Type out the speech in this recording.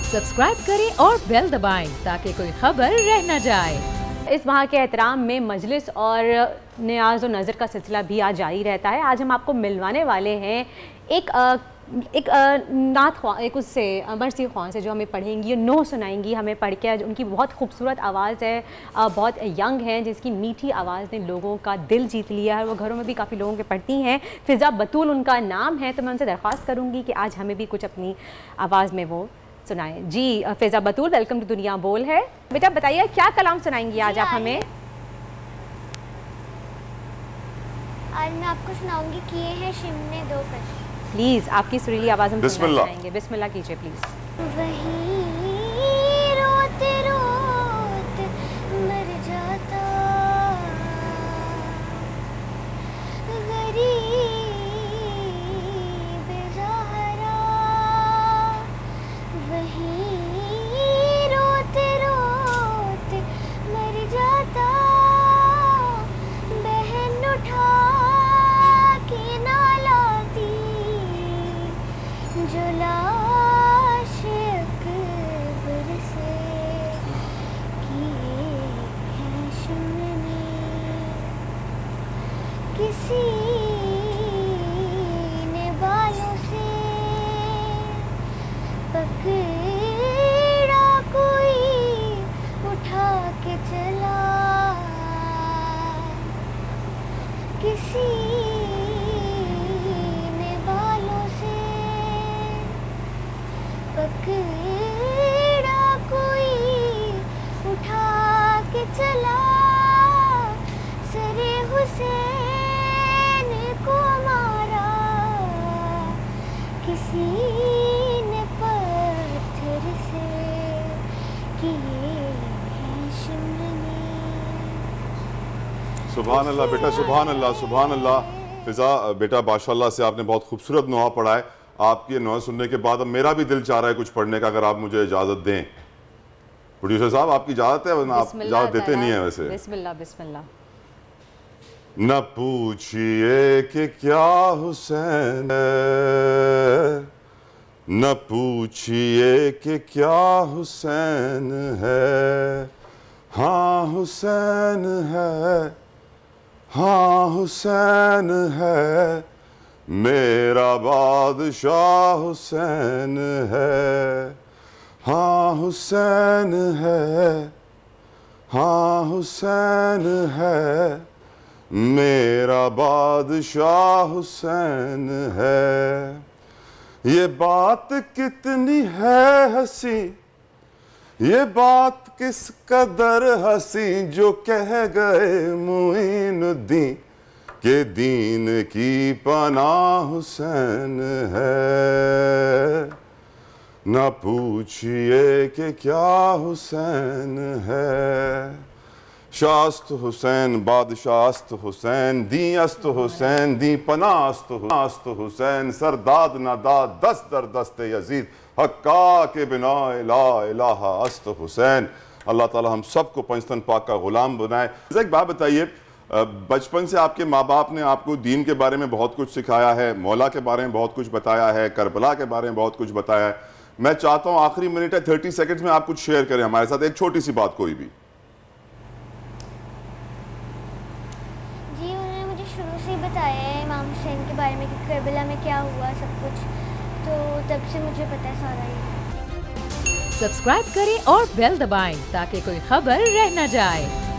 Subscribe करें और bell दबाएं ताकि कोई खबर रह न जाए। इस माह के एहतराम में मजलिस और न्याज़ और नज़र का सिलसिला भी आज जारी रहता है। आज हम आपको मिलवाने वाले हैं एक नात ख्वां, एक उससे मरसी ख्वां से जो हमें पढ़ेंगी और नो सुनाएंगी हमें पढ़ के। उनकी बहुत खूबसूरत आवाज़ है, बहुत यंग हैं, जिसकी मीठी आवाज़ ने लोगों का दिल जीत लिया है। वो घरों में भी काफ़ी लोगों के पढ़ती हैं। फ़िज़ा बतूल उनका नाम है। तो मैं उनसे दरख्वास्त करूँगी कि आज हमें भी कुछ अपनी आवाज़ में वो सुनाएं। जी फ़िज़ा बतूल, वेलकम टू दुनिया बोल है। बेटा बताइए क्या कलाम सुनाएंगी आज आप हमें? आज मैं आपको सुनाऊंगी किए हैं शिमने दो कश। प्लीज़ आपकी सुरीली आवाज़ हम सुनना चाहेंगे। बिस्मिल्लाह कीजिए प्लीज़। वही रोते रोते मर जाता गरीब बेसहारा, वही रोते रोते मर जाता बहन उठा के ना लाती जो लाश अकबर से किए हैं शिमने, किसी ने बालों से पकड़ा कोई उठा के चला, किसी ने बालों से पकड़ा कोई उठा के चला, सरे हुसैन को मारा किसी ने पत्थर से किए हैं शिमने। सुभान अल्लाह बेटा, सुभान अल्लाह, सुभान अल्लाह। फ़िज़ा बेटा माशाल्लाह से आपने बहुत खूबसूरत नोहा पढ़ा है। आपकी ये नोहा सुनने के बाद अब मेरा भी दिल चाह रहा है कुछ पढ़ने का, अगर आप मुझे इजाज़त दें। प्रोड्यूसर साहब आपकी इजाज़त है, वरना आप इजाज़त देते नहीं है वैसे। बिस्मिल्लाह बिस्मिल्लाह। न पूछिए कि क्या हुसैन है, न पूछिए कि क्या हुसैन है, हाँ हुसैन है, हाँ हुसैन है, मेरा बादशाह हुसैन है, हाँ हुसैन है, हाँ हुसैन है, मेरा बादशाह हुसैन है। ये बात कितनी है हंसी, ये बात किस कदर हंसी, जो कह गए मुईनुद्दीन के दीन की पनाह हुसैन है। न पूछिए कि क्या हुसैन है, शास्त हुसैन बादशाहस्त हुसैन, दी अस्त हुसैन दी पनास्त हुसैन, सरदाद नादाद दस्त दर दस्त यजीद, हक्का के बिना ला इलाहा अस्त हुसैन। अल्लाह ताला हम सबको पंचतन पाक का गुलाम बनाए। एक बात बताइए, बचपन से आपके माँ बाप ने आपको दीन के बारे में बहुत कुछ सिखाया है, मौला के बारे में बहुत कुछ बताया है, करबला के बारे में बहुत कुछ बताया है। मैं चाहता हूँ आखिरी मिनट है 30 सेकंड्स में आप कुछ शेयर करें हमारे साथ, एक छोटी सी बात कोई भी। जी उन्होंने मुझे शुरू से ही बताया है इमाम हुसैन के बारे में कि करबला में क्या हुआ सब कुछ, तो तब से मुझे पता है सारा ही। सब्सक्राइब करें और बेल दबाएं ताकि कोई खबर रह न जाए।